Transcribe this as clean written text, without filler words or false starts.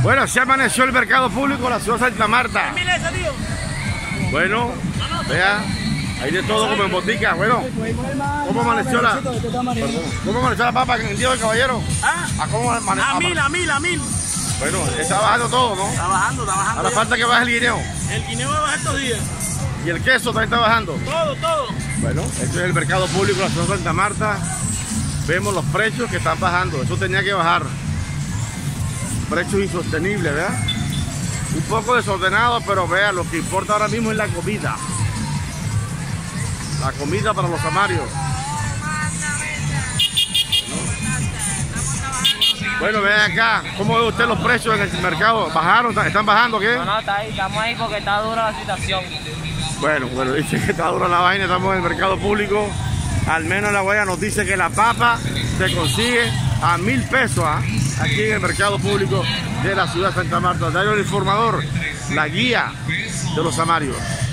Bueno, así amaneció el mercado público de la ciudad de Santa Marta. Bueno, vea, hay de todo como en botica. Bueno, ¿cómo amaneció la papa en el día del caballero? ¿A cómo amaneció? A mil. Bueno, está bajando todo, ¿no? Está bajando. Ahora falta que baje el guineo. El guineo va a bajar estos días. Y el queso también está bajando. Todo. Bueno, este es el mercado público de la ciudad de Santa Marta. Vemos los precios que están bajando. Eso tenía que bajar. Precios insostenibles, ¿verdad? Un poco desordenado, pero vea, lo que importa ahora mismo es la comida. La comida para los samarios. Bueno, vean acá, ¿cómo ve usted los precios en el mercado? ¿Bajaron? ¿Están bajando qué? No, está ahí, estamos ahí porque está dura la situación. Bueno, dice que está dura la vaina, estamos en el mercado público. Al menos la huella nos dice que la papa se consigue a 1000 pesos, aquí en el mercado público de la ciudad de Santa Marta. Diario El Informador, la guía de los samarios.